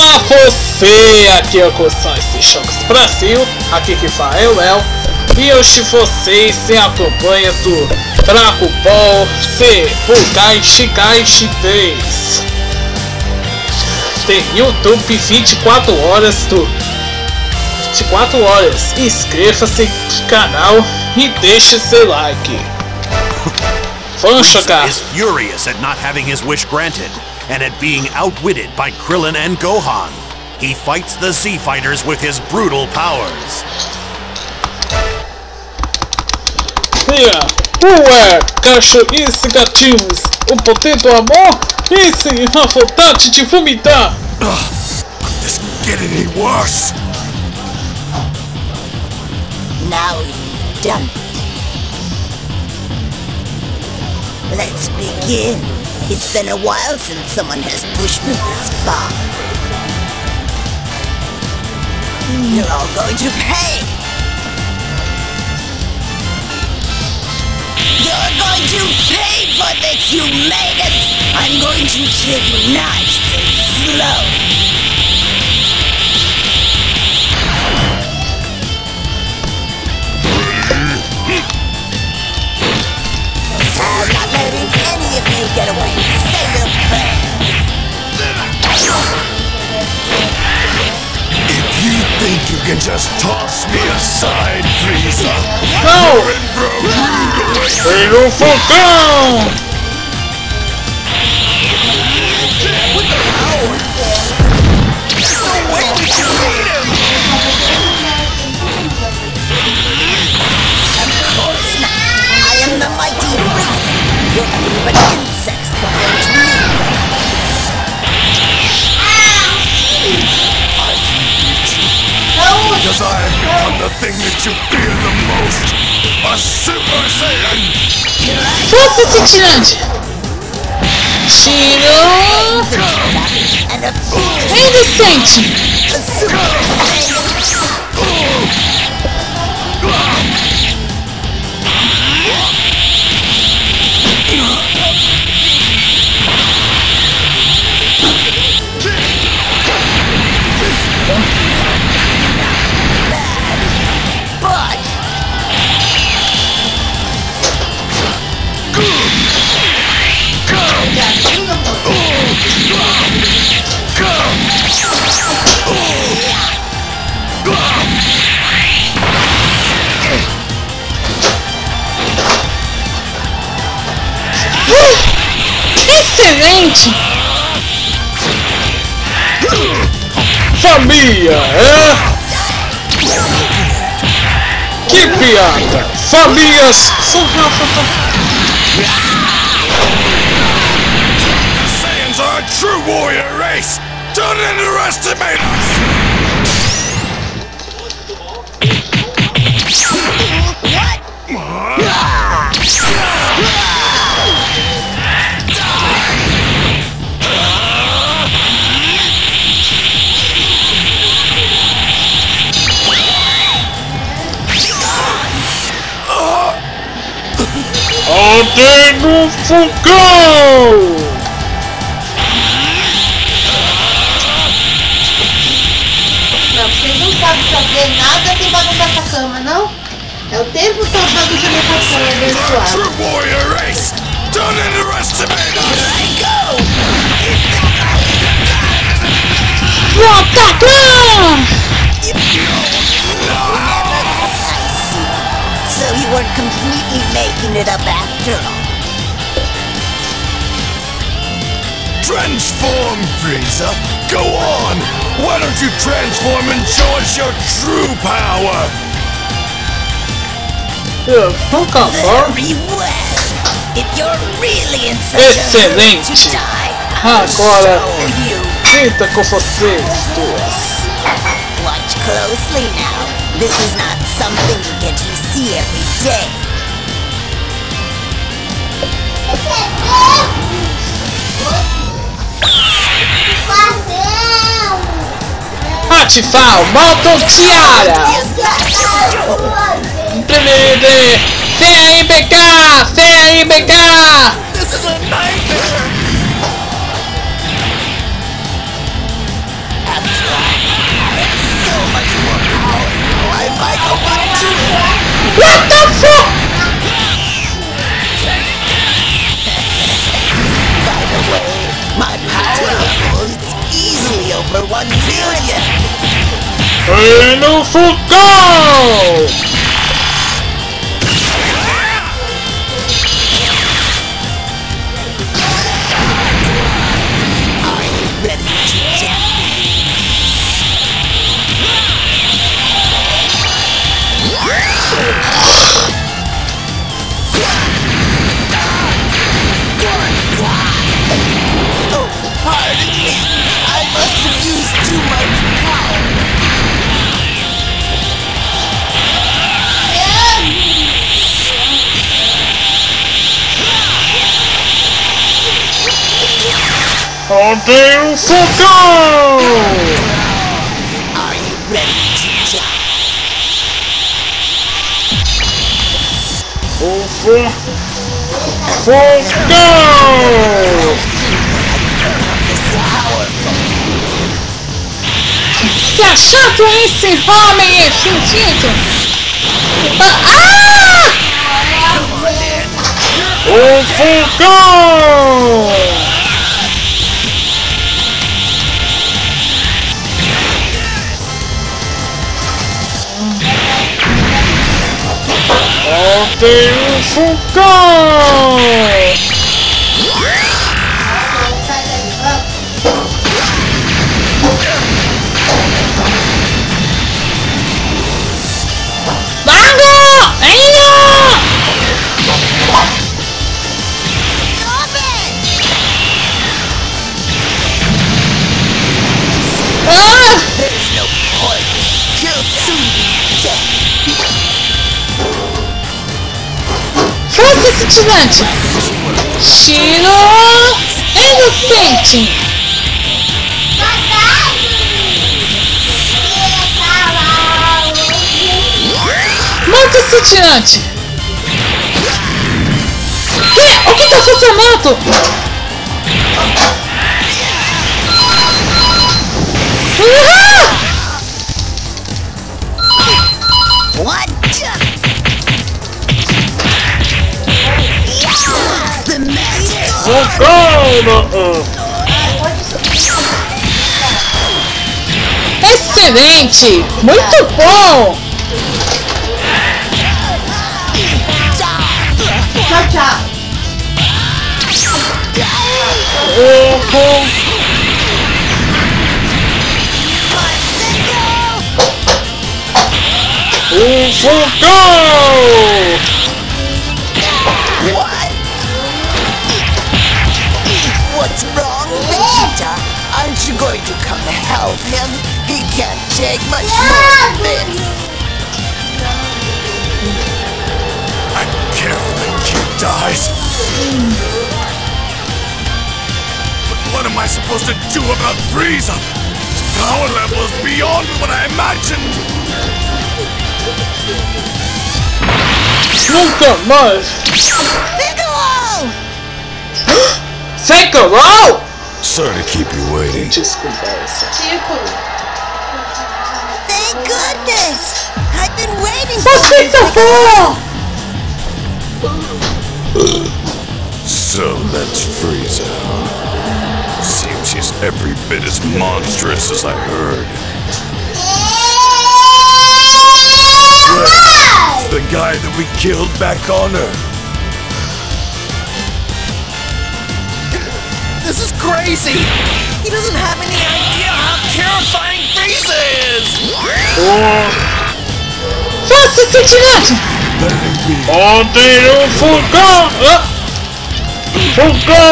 Olá você, aqui é o Coções de Choques Brasil, aqui que fala é o Léo. E hoje vocês se acompanham do Dragon Ball Z Budokai 3. Tem YouTube 24 horas do 24 horas. Inscreva-se no canal e deixe seu like. Vamos jogar. Is furious at not having his wish granted and at being outwitted by Krillin and Gohan. He fights the Z-Fighters with his brutal powers. Ué, cachorrice gatinhos, o poder do amor e sim a vontade de vomitar. This can get any worse. Now you've done it. Let's begin. It's been a while since someone has pushed me this far. You're all going to pay. You're going to pay for this, you maggots! I'm going to kill you nice and slow. I'm not letting any of you get away. Say your prayers. If you think you can just toss me aside, Frieza, Não! you're in for a rude awakening. Pelo fogão! There's no way we can beat him! Of course not. I am the mighty Frieza. You're nothing but insects compared to me. Because I have become the thing that you fear the most. A Super Saiyan! Força cintilante! Tiro! And a fool Indecente! a Super Saiyan. But Excelente! Família, é? Que piada! Famílias são Saiyans are a true warrior race! Don't underestimate us! Ordem no fogão! Não, vocês não sabem fazer nada sem bagunçar essa cama, não? É o tempo todo bagunçando essa cama, abençoado. True warrior race! Don't underestimate us! Atacar! so you weren't completely making it up after all. Transform, Frieza! Go on! Why don't you transform and show us your true power? Nunca for. Very well. If you're really in such a hurry to Excelente! die, I'll Agora, show you. sinta com vocês duas. Watch closely now. This is not something you get to see every day. Ativar o modo Tiara! Vem aí, BK! Vem aí, BK! This is a nightmare! over 1 million. E no fogão! Ready to jump. Oh, pardon me. I must have used too much power. Odeio fogão! Are you ready to jump? Fogão! Se achando esse homem é fingido! O fogão! Odeio fogão! There's no point. You'll soon be dead. Força cintilante! Tiro inocente! Moto cintilante! Que? O que tá funcionando? What? What's the matter? Fogão! Excelente! Muito bom! Tchau, tchau. O fogão! What? What's wrong, Vegeta? Aren't you going to come help him? He can't take much more of this. I don't care if the kid dies. But what am I supposed to do about Frieza? His power level is beyond what I imagined. Nunca mais! Piccolo! Piccolo! Sorry to keep you waiting. Desculpa essa. Tipo, Thank goodness! I've been waiting Você salvou! So that's Frieza. Seems he's every bit as monstrous as I heard. It's the guy that we killed back on Earth. This is crazy! He doesn't have any idea how terrifying Frieza is! Força cintilante! Let him be. Odeio fogão! Fogão!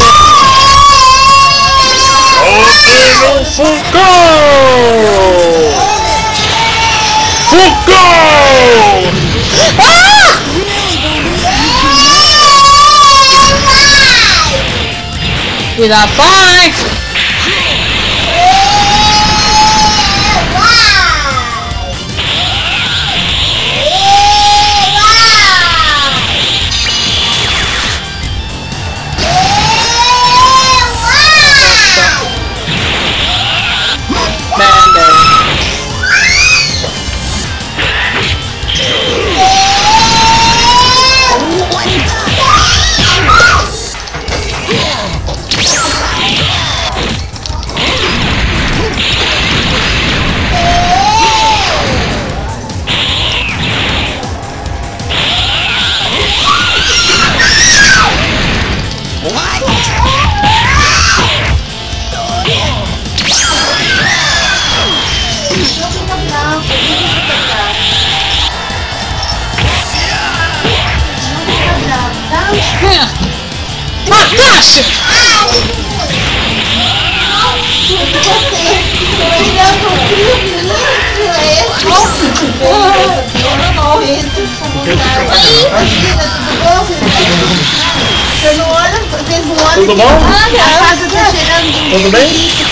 Odeio fogão! Fogão! E lá vai! Flash! Tudo bom? Tudo bem?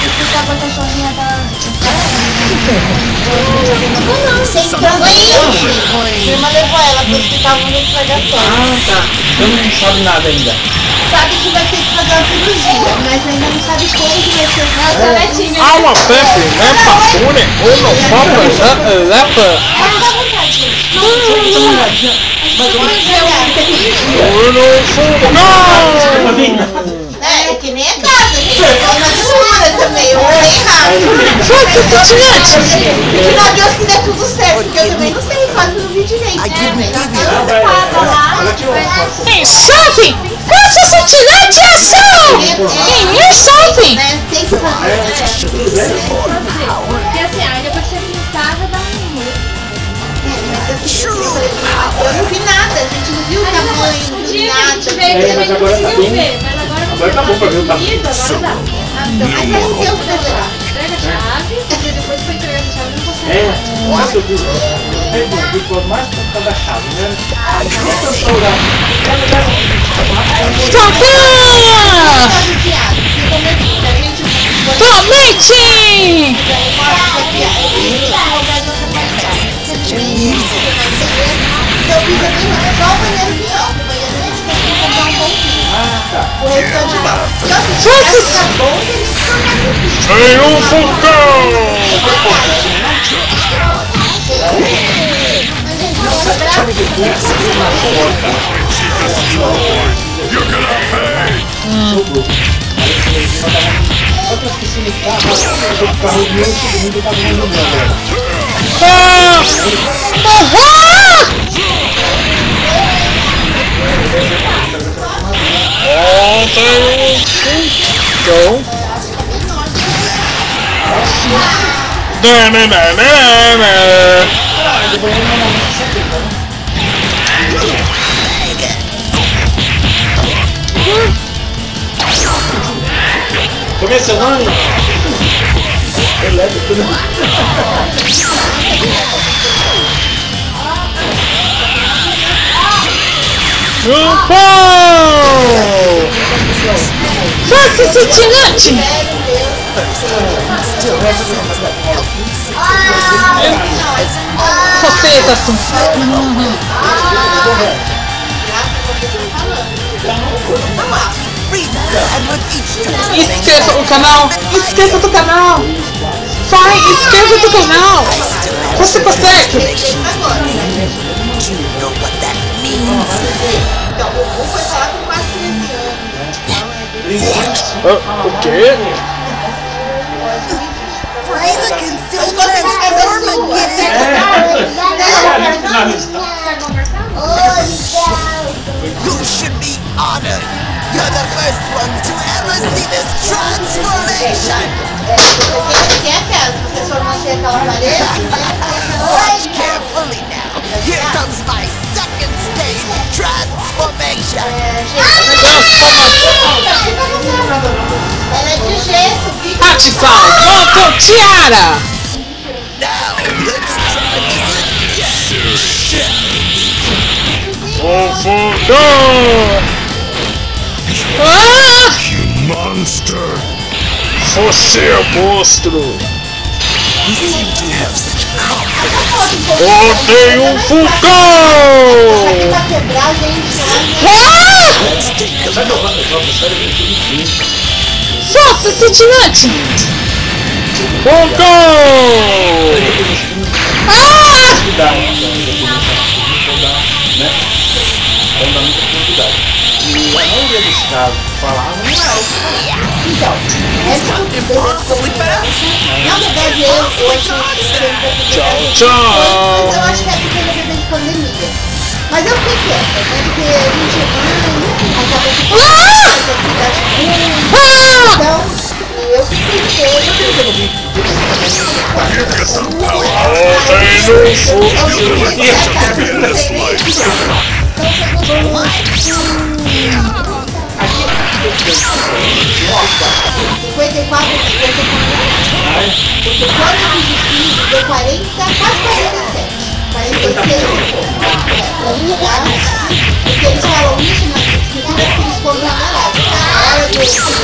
Sem problema. Irmã levou ela pro hospital no pregação. Ah, tá. Eu não sabe nada ainda. Sabe que vai ter que fazer uma cirurgia, mas ainda não sabe como que vai ser. Há uma peça, né? Papune, ou não, papa, lepa. É que nem a casa, gente. É uma jura também, eu vou bem rápido. Final de Deus que der tudo certo, porque eu também não sei, quase não vi direito. Hey, Sophie! Faça cintilante e ação! Quem é Sophie? Tem que fazer. Porque assim, aí depois que você pintava, dá um rumor. Eu não vi nada, a gente não viu o tamanho, não O viu dia que a nada. gente veio, também não conseguiu ver, mas agora Agora tá bom pra ver o tamanho. agora dá. Então, mas aí Deus vai levar. Entrega a chave, porque depois que foi entregar a chave, não consegue. Nossa, eu vi mais por causa da chave, né? Tormente! Tem um vulcão! Como é seu nome? Eu levo tudo. Faça cintilante! Coceta, assim. Inscreva o canal! Inscreva do canal! Vai, inscreva do canal! Você consegue! O quê? Frieza can still transform again. You should be honored. You're the first one to ever see this transformation. Watch carefully now. Here comes my second stage transformation. Ela é de gesso, fica. Ativar Moto Tiara! Now let's try this again. O vulcão! Ah! Monster! Você é monstro! You seem to have such confidence. Odeio um vulcão! Pra quebrar, gente. Ah! Let's take a look. Faça cintilante! Vulcão! Ah! E a maioria dos casos falavam, não era. Impossibly fast. Não deve eu hoje. Tchau, Mas tchau! eu acho que é porque ele bebê de pandemia. Mas eu fiquei quieta, né? Porque a gente acaba de então, eu fiquei quieta. 54, 54. Porque quando eu fiz o 15, deu 40, quase 47. 46. Porque eles falam isso na escritura que eles compram na garagem. Na hora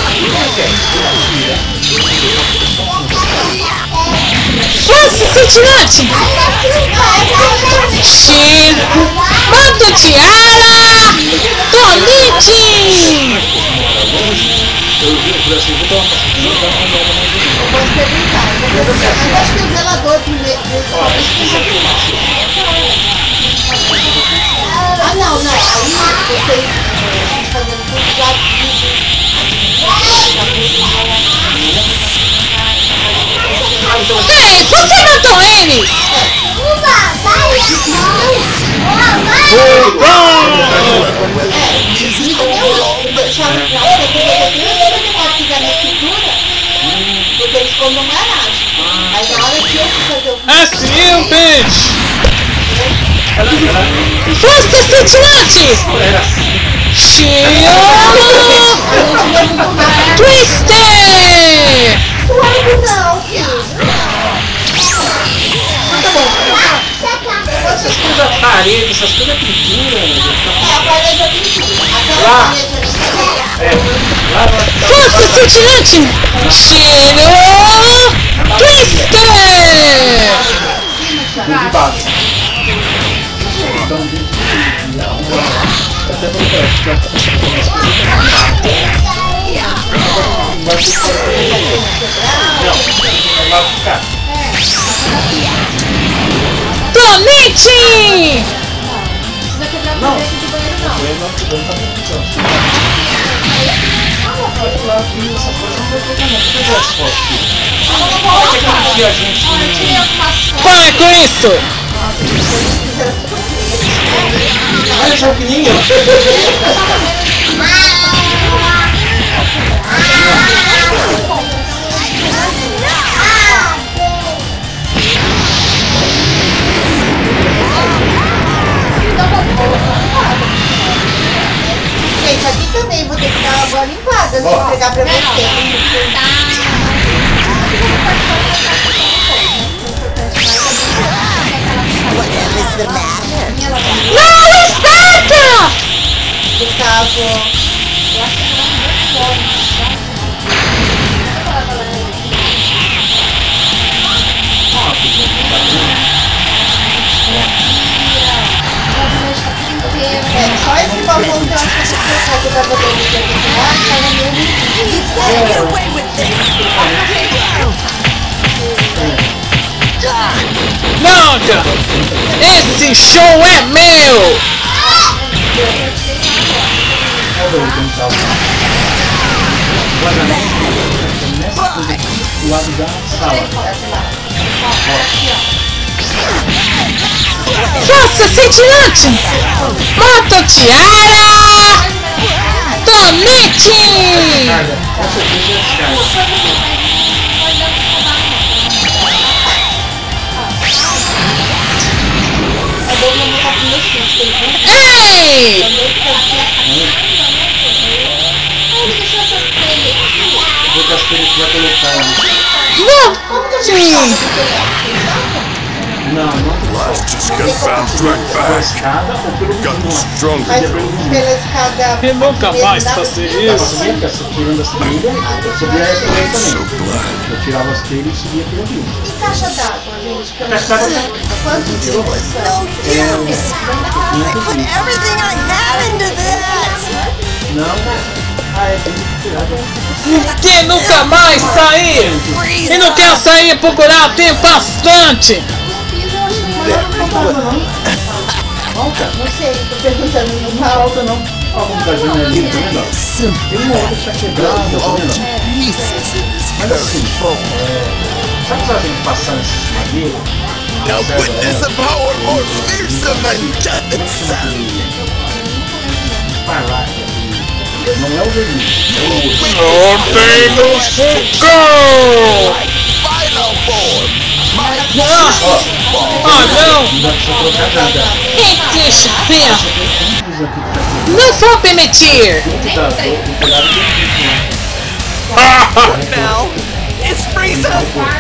Força, Cintilante! Mata Tiara! Tonite! eu posso perguntar. Eu acho que o zelador primeiro. Ah, não. Aí vocês fazendo tudo lá. Ei, você matou eles! Porque eles comem garagem. Aí na hora que eu fui fazer o... Assim, o peixe! Força, Cintilante! Cheio! Twister! Não, filho. Essas coisas parede, essas coisas é pintura. A parede é pintura. Aquela parede é Força, Cintilante! Cheio! Twister! De baixo. Até Tonite! Não vai quebrar o boneco de banheiro, não. Para com isso! olha só que nem eu. Gente, aqui também vou ter que dar uma boa limpada antes de entregar pra você. Whatever's the matter? Não, especa! Gustavo. Só esse balão que eu acho que eu tava dando de atividade, tava meio You can't get away with this! Nunca! Esse show é meu! Do lado da sala. Força, Cintilante! Mata Tiara! Tonite! Essa aqui é descarga. Ei! Vou dar as coisas que vai colocar. Não. Just get bounced right back. Escada ou pelo Gotten Mas stronger. pela escada... E nunca mais fazer isso. Tirando as telhas, eu subia por aí também. Eu tirava as telhas e subia pelo rio. E caixa d'água, gente? Que eu não Caixa d'água sei. Quantos It was no use! I put everything I had into that! Não. Tem que tirar. Que nunca mais sair! E não quer sair procurar, tem bastante! Não sei, tô perguntando no Não mal. falta não. Ó, vamos dar janelinha, tá vendo? Tem uma outra que tá quebrada, tá vendo? Mas assim, sabe que ela tem que passar nesses madeiros? Now witness a power more fearsome than Jefferson! Vai lá, não é o vermelho. Ordem do fogão! Final form! My Ah não! Não dá pra você colocar nada. Deixa ver! Isso aqui que tá aqui. Não vou permitir! Now, it's Frieza!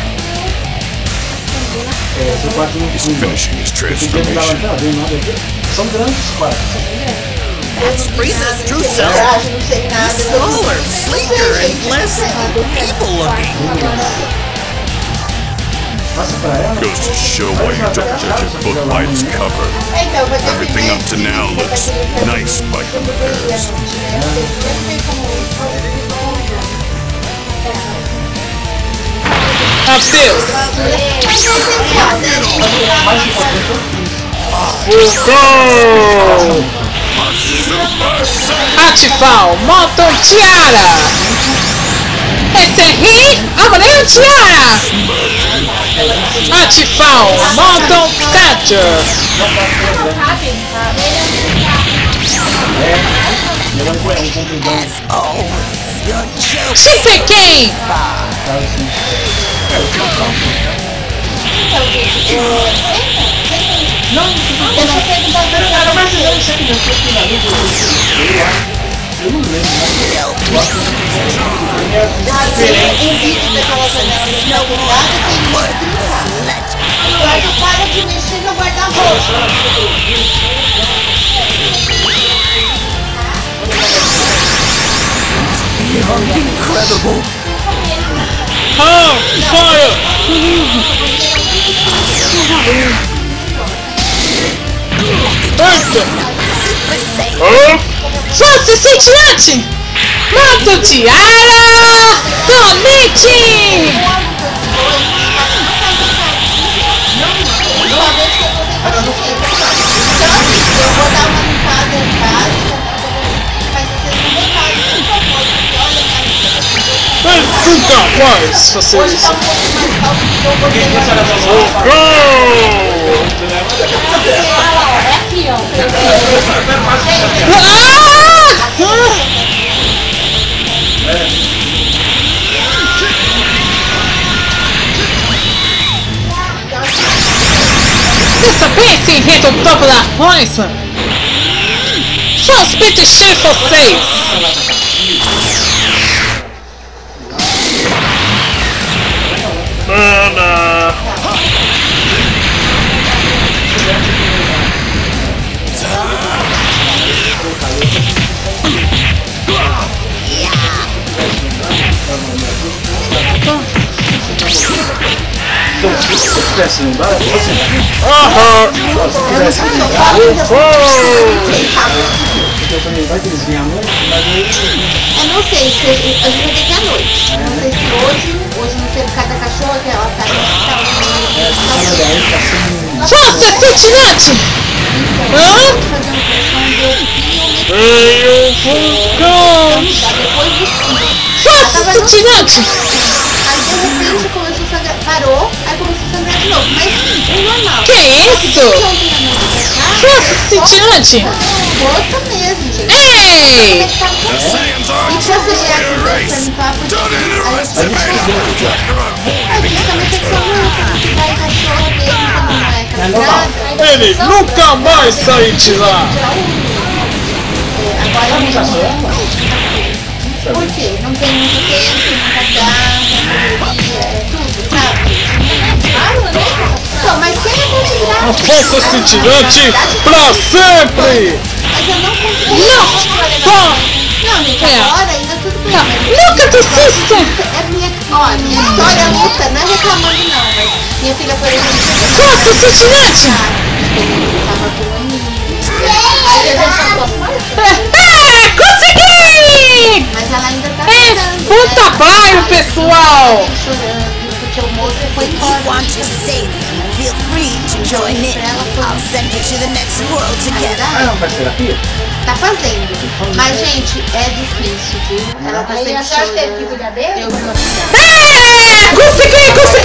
He's finishing his transformation. São grandes quartos. That's Frieza's true self. Coragem, não sei nada. Smaller, sleeker, and less evil looking. Passa pra ela. Goes to show why you don't judge a book by its cover. Então, vai ter Everything up to now looks nice by comparison. Adeus! Vulcão! Ativar o Mountain Tiara! Esse é Ri Amarelo Tiara! Ativar o Mountain Thatcher! Shippeken! Eu não lembro. Para de mexer no guarda-roupa. Incredible! Oh, fire! Eita! Força cintilante! Mountain Tiara! Tomite! Eu vou dar uma limpada em casa, mas vocês não botaram, Nunca mais fazer hoje isso! tá um pouco mais calmo, porque eu botei É aqui, ó. Essa pensa em rei do topo da coisa! Só os petichei vocês! Mana! Então, se você quisesse lembrar, você. Aham! Se quisesse eu também vai que eles vinham à noite, mas Eu não sei, a gente vai ter que ir à noite. Não sei se hoje não teve cada cachorro que ela tá Força cintilante! Hã? Veio o vulcão! depois do fim. Força cintilante! Aí de repente começou a sangrar, parou, aí começou a sangrar de novo, mas o normal. Que isso? Força cintilante! Força mesmo, gente. Ei! E pra você ver aqui, perguntar por quê? A gente também tem que ser muito, vai cachorro dele, quando não é castrado. Ele nunca mais sai de lá! Agora a gente por quê? Não tem muito tempo, não castrado, tudo, sabe? Então, mas quem é considerado? A força cintilante pra sempre! Mas eu não consigo. Não! Não, gente, agora ainda tudo bem. Não! Nunca desista! É minha, ó, minha história luta, não é reclamando não, mas minha filha, por exemplo, Força cintilante! tava com um aninho. Aí eu já Consegui! mas ela ainda tá É chorando, puta bairro, pessoal! chorando, porque o moço foi If you embora. want to save him, feel free to join in. I'll send you to the next world together. Ah, não faz terapia? Tá fazendo. Mas, gente, é difícil, viu? Ela tá sempre chorando. teve que cuidar dele? Eu não Consegui!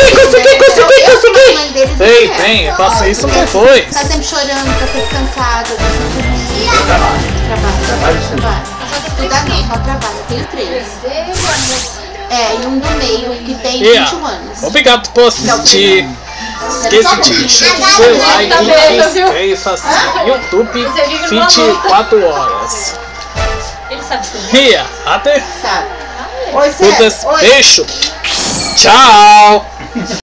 Tem, Tem, eu passei isso depois. Tá sempre chorando, tá sempre cansado, tá sempre trabalho. Estudar não, só trabalho. Eu tenho 3. É, e um do meio que tem 21 anos. Obrigado por assistir. esqueça de deixar o seu like e inscreva-se no YouTube 24 horas. Ele sabe tudo. Ria, até Sabe? Oi, César. beijo. Tchau.